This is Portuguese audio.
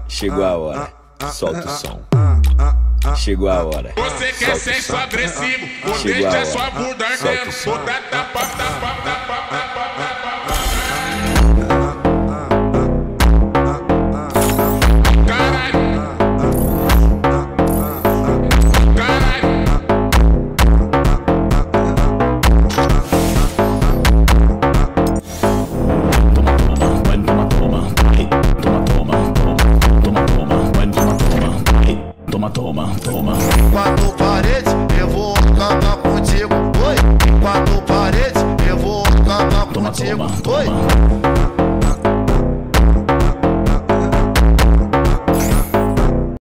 Chegou a hora, solta o som. Chegou a hora. Você quer sexo agressivo, vou deixar sua bunda ardendo, vou dar tapa, tapa.